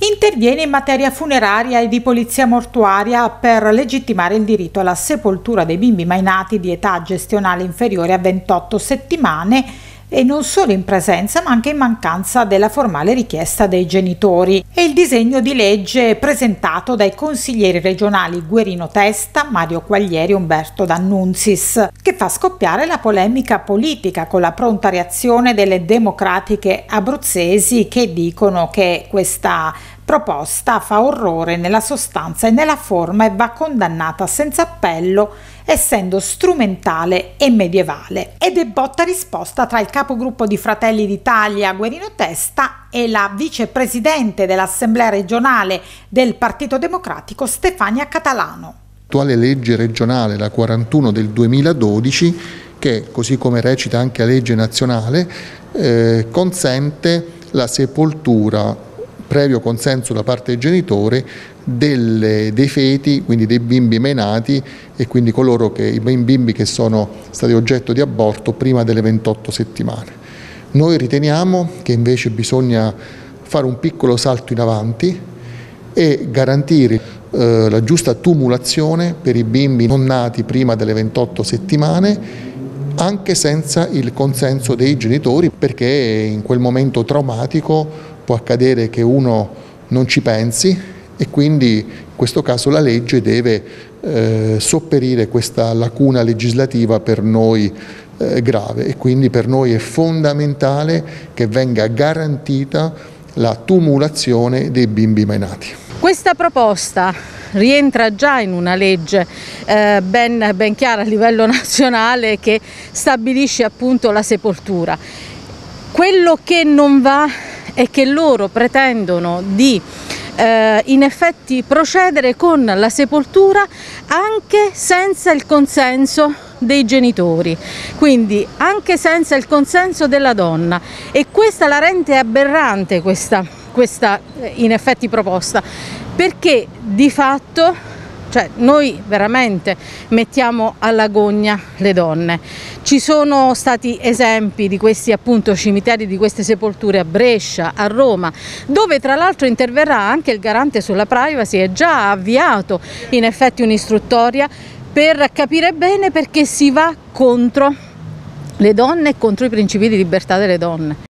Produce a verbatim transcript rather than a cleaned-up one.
Interviene in materia funeraria e di polizia mortuaria per legittimare il diritto alla sepoltura dei bimbi mai nati di età gestionale inferiore a ventotto settimane e non solo in presenza ma anche in mancanza della formale richiesta dei genitori. È il disegno di legge presentato dai consiglieri regionali Guerino Testa, Mario Quaglieri e Umberto D'Annunzis, che fa scoppiare la polemica politica con la pronta reazione delle democratiche abruzzesi che dicono che questa proposta fa orrore nella sostanza e nella forma e va condannata senza appello, essendo strumentale e medievale. Ed è botta risposta tra il capogruppo di Fratelli d'Italia Guerino Testa e la vicepresidente dell'Assemblea regionale del Partito Democratico Stefania Catalano. L'attuale legge regionale, la quarantuno del duemiladodici, che così come recita anche la legge nazionale, eh, consente la sepoltura previo consenso da parte dei genitori delle, dei feti, quindi dei bimbi mai nati e quindi coloro che, i bimbi che sono stati oggetto di aborto prima delle ventotto settimane. Noi riteniamo che invece bisogna fare un piccolo salto in avanti e garantire eh, la giusta tumulazione per i bimbi non nati prima delle ventotto settimane, anche senza il consenso dei genitori, perché in quel momento traumatico può accadere che uno non ci pensi e quindi in questo caso la legge deve eh, sopperire questa lacuna legislativa per noi eh, grave e quindi per noi è fondamentale che venga garantita la tumulazione dei bimbi mai nati. Questa proposta rientra già in una legge eh, ben, ben chiara a livello nazionale che stabilisce appunto la sepoltura. Quello che non va è che loro pretendono di eh, in effetti procedere con la sepoltura anche senza il consenso dei genitori, quindi anche senza il consenso della donna, e questa la rende aberrante questa, questa in effetti proposta, perché di fatto cioè noi veramente mettiamo alla gogna le donne. Ci sono stati esempi di questi appunto cimiteri, di queste sepolture a Brescia, a Roma, dove tra l'altro interverrà anche il garante sulla privacy e già ha avviato in effetti un'istruttoria per capire bene perché si va contro le donne e contro i principi di libertà delle donne.